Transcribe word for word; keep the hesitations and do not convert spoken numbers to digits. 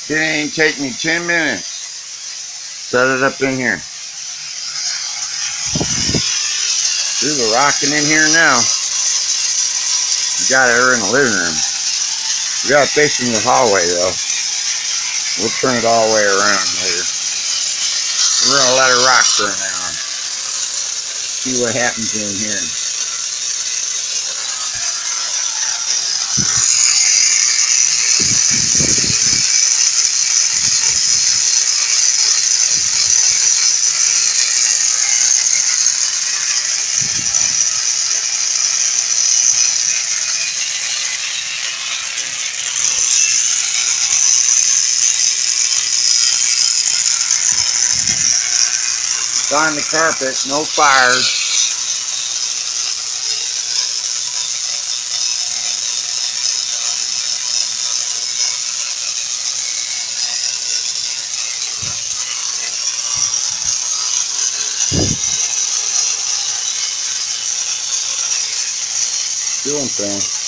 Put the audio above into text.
It ain't take me ten minutes. Set it up in here. There's a rocking in here now. We got her in the living room. We got it facing the hallway though. We'll turn it all the way around later. We're gonna let her rock for now. See what happens in here. On the carpet, no fires. Doing things.